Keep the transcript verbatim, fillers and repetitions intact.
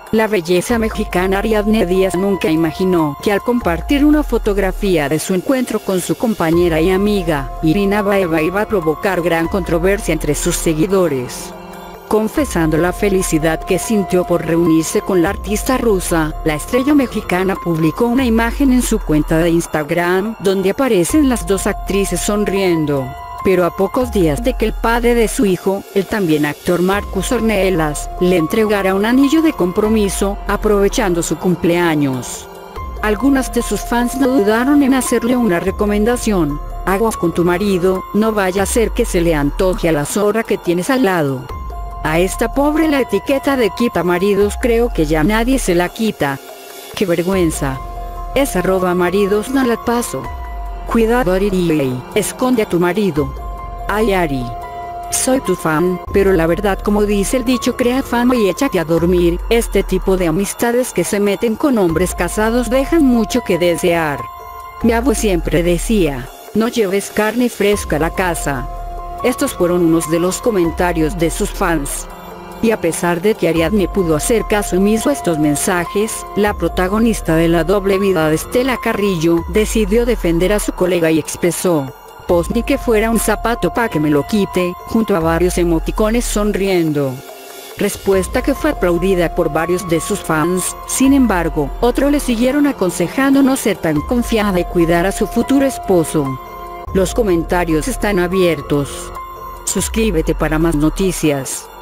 La belleza mexicana Ariadne Díaz nunca imaginó que al compartir una fotografía de su encuentro con su compañera y amiga, Irina Baeva, iba a provocar gran controversia entre sus seguidores. Confesando la felicidad que sintió por reunirse con la artista rusa, la estrella mexicana publicó una imagen en su cuenta de Instagram, donde aparecen las dos actrices sonriendo. Pero a pocos días de que el padre de su hijo, el también actor Marcus Ornelas, le entregara un anillo de compromiso, aprovechando su cumpleaños. Algunas de sus fans no dudaron en hacerle una recomendación: aguas con tu marido, no vaya a ser que se le antoje a la zorra que tienes al lado. A esta pobre la etiqueta de quita maridos creo que ya nadie se la quita. ¡Qué vergüenza! Esa arroba maridos no la paso. Cuidado Ari, esconde a tu marido. Ay Ari, soy tu fan, pero la verdad, como dice el dicho, crea fama y échate a dormir. Este tipo de amistades que se meten con hombres casados dejan mucho que desear. Mi abuelo siempre decía, no lleves carne fresca a la casa. Estos fueron unos de los comentarios de sus fans. Y a pesar de que Ariadne pudo hacer caso omiso a estos mensajes, la protagonista de La doble vida de Estela Carrillo decidió defender a su colega y expresó: pues ni que fuera un zapato pa' que me lo quite, junto a varios emoticones sonriendo. Respuesta que fue aplaudida por varios de sus fans. Sin embargo, otros le siguieron aconsejando no ser tan confiada y cuidar a su futuro esposo. Los comentarios están abiertos. Suscríbete para más noticias.